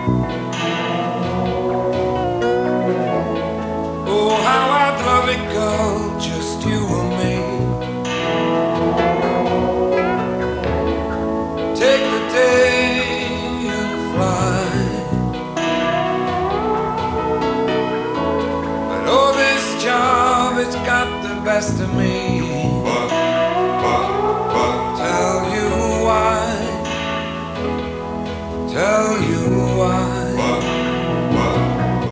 Oh, how I'd love it, girl, just you and me. Take the day and fly. But oh, this job, it's got the best of me.